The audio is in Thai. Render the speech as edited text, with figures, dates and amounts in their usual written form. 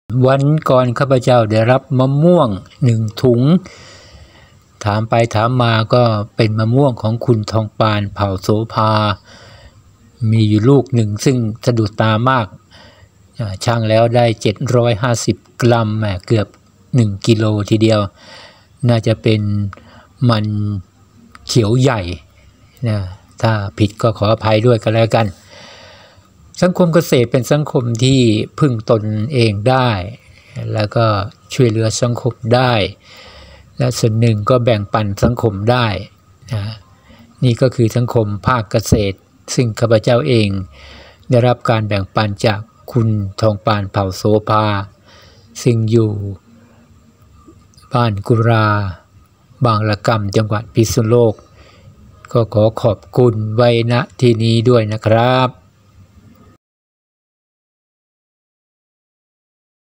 วันก่อนข้าพเจ้าได้รับมะม่วง1 ถุงถามไปถามมาก็เป็นมะม่วงของคุณทองปานเผ่าโสภามีอยู่ลูกหนึ่งซึ่งสะดุดตามากช่างแล้วได้750 กรัมเกือบ1 กิโลทีเดียวน่าจะเป็นมันเขียวใหญ่นะถ้าผิดก็ขออภัยด้วยกันแล้วกันสังคมเกษตรเป็นสังคมที่พึ่งตนเองได้แล้วก็ช่วยเหลือสังคมได้และส่วนหนึ่งก็แบ่งปันสังคมได้นะนี่ก็คือสังคมภาคเกษตรซึ่งข้าพเจ้าเองได้รับการแบ่งปันจากคุณทองปานเผ่าโสภาซึ่งอยู่บ้านกุราบางละกำจังหวัดพิษณุโลกก็ขอขอบคุณไว้ณที่นี้ด้วยนะครับ